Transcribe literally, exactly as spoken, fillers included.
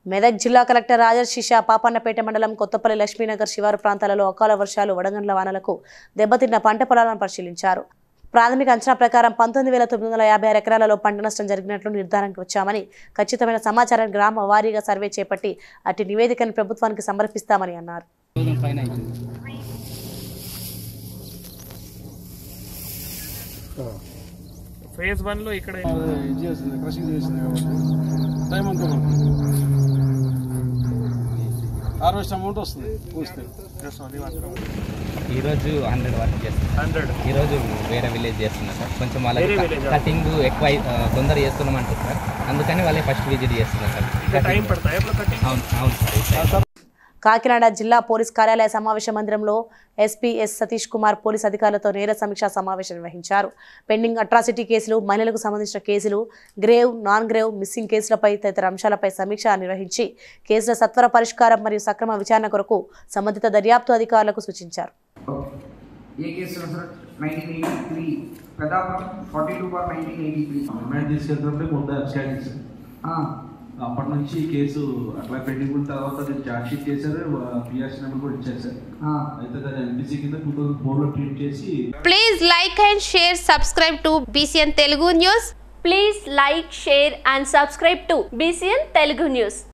మెదక్ జిల్లా కలెక్టర్ రాజర్షిష పాపన్నపేట మండలం కొత్తపల్లి లక్ష్మీనగర్ శివారు ప్రాంతాలలో అకాల వర్షాలు వడగండ్ల వానలకు దెబ్బతిన్న పంట పొలాలను పరిశీలించారు. ప్రాథమిక అంచనా ప్రకారం పంతొమ్మిది వేల తొమ్మిది వందల యాభై ఆరు ఎకరాలలో పంట నష్టం జరిగినట్లు నిర్ధారణకు వచ్చామని, ఖచ్చితమైన సమాచారాన్ని గ్రామ వారీగా సర్వే చేపట్టి అట్టి నివేదికను ప్రభుత్వానికి సమర్పిస్తామని అన్నారు. ఫేజ్ వన్ లో ఇక్కడ హార్వెస్ట్ అమౌంట్ వస్తుంది. ఈరోజు హండ్రెడ్ వర్క్ చేస్తున్నాం. హండ్రెడ్ ఈరోజు వేరే విలేజ్ చేస్తున్నాం సార్. కొంచెం వాళ్ళకి కటింగ్ ఎక్కువ తొందర చేస్తున్నాం అంటున్నారు, అందుకని వాళ్ళే ఫస్ట్ విజిట్ చేస్తున్నారు సార్. అవును అవును సార్. కాకినాడ జిల్లా పోలీస్ కార్యాలయ సమావేశ మందిరంలో SP S Satish Kumar police అధికారులతో నేర సమీక్షా సమావేశం నిర్వహించారు. పెండింగ్ అట్రాసిటీ కేసులు, మహిళలకు సంబంధించిన కేసులు, గ్రేవ్, నాన్ గ్రేవ్, మిస్సింగ్ కేసులపై తదితర అంశాలపై సమీక్ష నిర్వహించి కేసుల సత్వర పరిష్కారం మరియు సక్రమ విచారణ కొరకు సంబంధిత దర్యాప్తు అధికారులకు సూచించారు. అప్పటి నుంచి కేసు అట్లా పెండింగ్ ఉన్న తర్వాత చార్జ్ షీట్ చేశారు, పిఆర్సీ నెంబర్ కూడా ఇచ్చారు సార్. అయితే దాన్ని ఎన్పిసి కింద టూ థౌసండ్ ఫోర్ లో ట్రీట్ చేసి. Please like and share, subscribe to BCN Telugu news. Please like, share and subscribe to BCN Telugu news.